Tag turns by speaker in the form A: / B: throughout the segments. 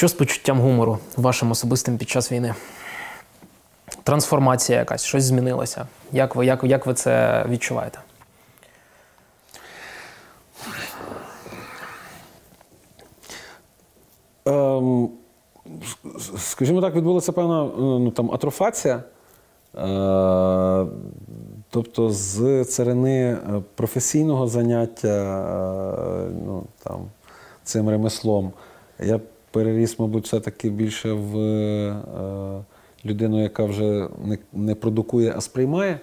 A: Що з почуттям гумору вашим особистим під час війни? Трансформація якась, щось змінилося. Як ви це відчуваєте?
B: Скажімо так, відбулася певна атрофація. Тобто з царини професійного заняття цим ремеслом я переріс, мабуть, все-таки більше в людину, яка вже не продукує, а сприймає.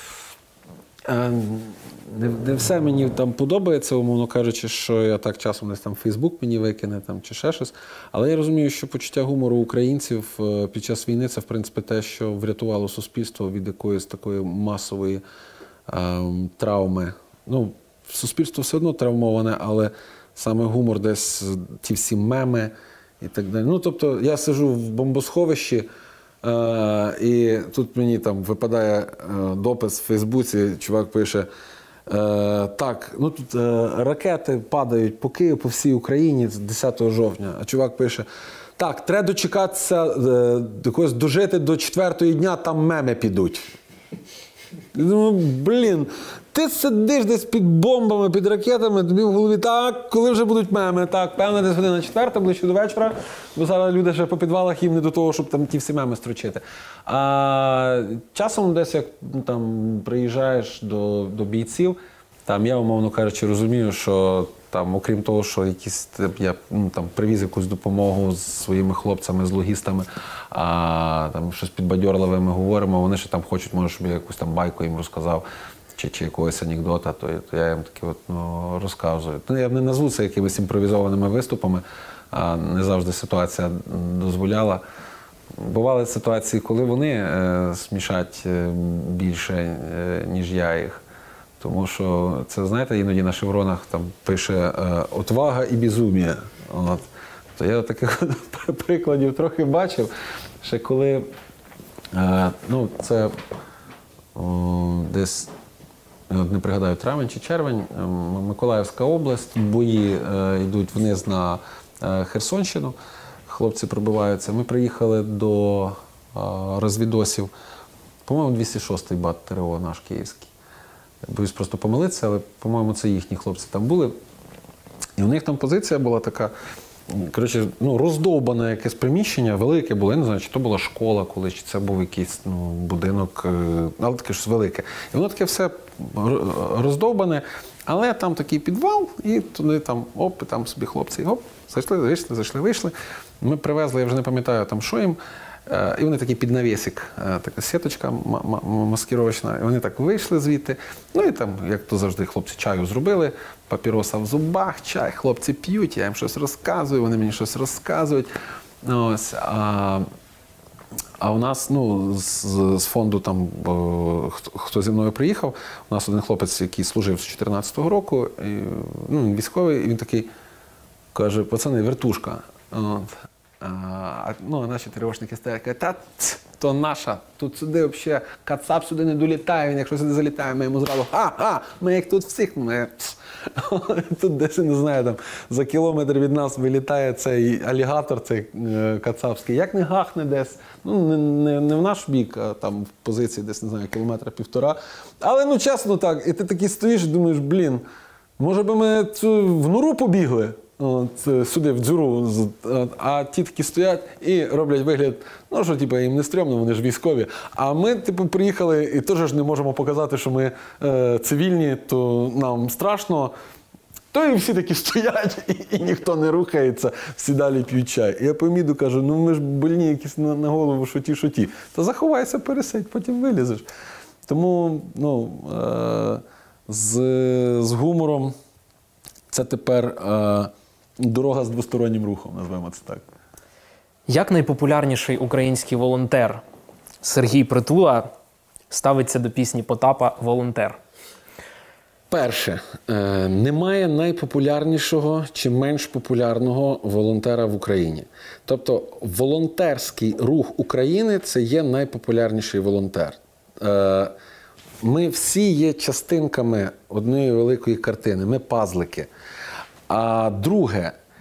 B: Не все мені там подобається, умовно кажучи, що я так часом десь там Фейсбук мені викине там, чи ще щось. Але я розумію, що почуття гумору українців під час війни – це, в принципі, те, що врятувало суспільство від якоїсь такої масової травми. Ну, суспільство все одно травмоване, але саме гумор десь, ті всі меми і так далі. Ну, тобто, я сиджу в бомбосховищі, і тут мені там випадає допис в Фейсбуці, чувак пише, так, ну тут ракети падають по Києву, по всій Україні 10 жовтня, а чувак пише, так, треба дочекатися, дожити до 4-ї дня, там меми підуть. Я думаю, блін, ти сидиш десь під бомбами, під ракетами, тобі в голові, так, коли вже будуть меми, так, певно, десь година 4, ближче до вечора, бо зараз люди ще по підвалах їм не до того, щоб там ті всі меми строчити. А часом десь, як там приїжджаєш до бійців, там я, умовно кажучи, розумію, що там, окрім того, що якісь, я там привіз якусь допомогу з своїми хлопцями, з логістами, там щось підбадьорливе ми говоримо, вони ще там хочуть, може, щоб я якусь там байку їм розказав, чи якогось анекдота, то я їм таки розказую. Я не назву це якимись імпровізованими виступами, не завжди ситуація дозволяла. Бували ситуації, коли вони смішать більше, ніж я їх. Тому що це, знаєте, іноді на шевронах там пише «отвага і безумія». То я таких прикладів трохи бачив, ще коли, це десь, не пригадаю, травень чи червень, Миколаївська область, бої йдуть вниз на Херсонщину, хлопці пробиваються. Ми приїхали до розвідосів, по-моєму, 206-й БАТ ТРО наш київський. Боюсь просто помилитися, але, по-моєму, це їхні хлопці там були. І у них там позиція була така, коротше, роздовбане якесь приміщення, велике було, я не знаю, чи то була школа колись, чи це був якийсь будинок, але таке щось велике. І воно таке все роздовбане, але там такий підвал, і туди там, оп, і там собі хлопці, оп, зайшли, вийшли. Ми привезли, я вже не пам'ятаю, там що їм. І вони такий під навісик, така сіточка маскировочна, і вони так вийшли звідти. Ну і там, як то завжди, хлопці чаю зробили, папіроса в зубах, чай, хлопці п'ють, я їм щось розказую, вони мені щось розказують. Ось, а у нас, з фонду, там, хто зі мною приїхав, у нас один хлопець, який служив з 14-го року, він військовий, і він такий каже, пацани, вертушка. Наші ТРОшники стоять, кажуть, то наша, тут сюди взагалі, кацап сюди не долітає, він якщо сюди залітає, ми йому зразу, ми як тут всіх, тут десь, не знаю, там, за кілометр від нас вилітає цей алігатор, цей кацапський, як не гахне десь, не в наш бік, а там в позиції десь, не знаю, кілометра 1,5, але, чесно так, і ти такий стоїш і думаєш, блін, може би ми в нору побігли? Сюди, в дзюру, а ті такі стоять і роблять вигляд, що їм не стрьомно, вони ж військові. А ми, приїхали і теж ж не можемо показати, що ми цивільні, то нам страшно. То і всі такі стоять, і ніхто не рухається, всі далі п'ють чай. І я по міду кажу, ми ж больні якісь на голову, шоті. Та заховайся, пересидь, потім вилізеш. Тому, з гумором це тепер дорога з двостороннім рухом, назвемо це так.
A: Як найпопулярніший український волонтер Сергій Притула ставиться до пісні Потапа «Волонтер»?
B: Перше. Немає найпопулярнішого чи менш популярного волонтера в Україні. Тобто волонтерський рух України – це є найпопулярніший волонтер. Ми всі є частинками однієї великої картини, ми пазлики. А друге,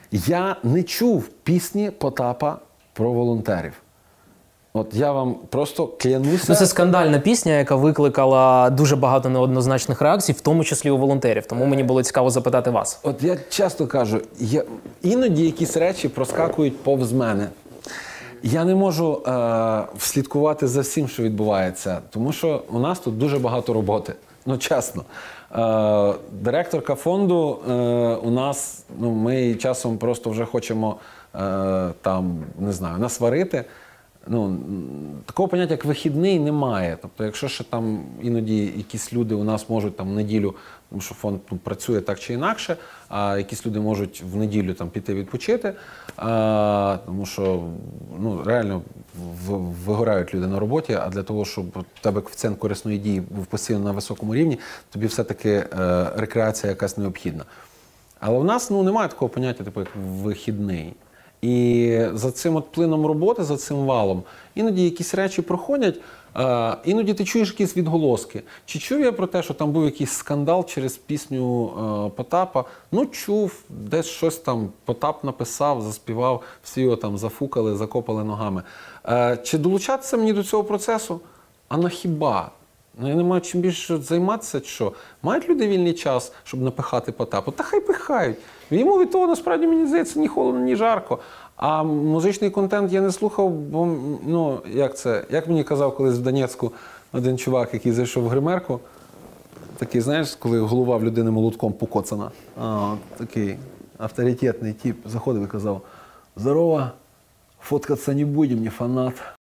B: Я не чув пісні Потапа про волонтерів. От я вам просто клянуся.
A: Ну, це скандальна пісня, яка викликала дуже багато неоднозначних реакцій, в тому числі у волонтерів. Тому мені було цікаво запитати вас.
B: От я часто кажу, іноді якісь речі проскакують повз мене. Я не можу вслідкувати за всім, що відбувається, тому що у нас тут дуже багато роботи. Ну, чесно. Директорка фонду у нас, ну, ми часом просто вже хочемо там, не знаю, насварити. Ну, такого поняття, як вихідний, немає. Тобто, якщо ще там іноді якісь люди у нас можуть там в неділю, тому що фонд працює так чи інакше, а якісь люди можуть в неділю там піти відпочити, тому що ну, реально вигорають люди на роботі, а для того, щоб у тебе коефіцієнт корисної дії був постійно на високому рівні, тобі все-таки рекреація якась необхідна. Але в нас ну, немає такого поняття, типу, як вихідний. І за цим от плином роботи, за цим валом, іноді якісь речі проходять, іноді ти чуєш якісь відголоски. Чи чув я про те, що там був якийсь скандал через пісню Потапа? Ну, чув, десь щось там Потап написав, заспівав, всі його там зафукали, закопали ногами. Чи долучатися мені до цього процесу? А на хіба? Ну, я не маю чим більше займатися, що? Мають люди вільний час, щоб напихати Потапу? Та хай пихають. Йому від того, насправді, мені здається, ні холодно, ні жарко. А музичний контент я не слухав, бо, ну, як мені казав колись в Донецьку один чувак, який зайшов в гримерку, такий, знаєш, коли голова в людини молотком покоцана, такий авторитетний тип, заходив і казав: «Здорово, фоткатися не будем, не фанат,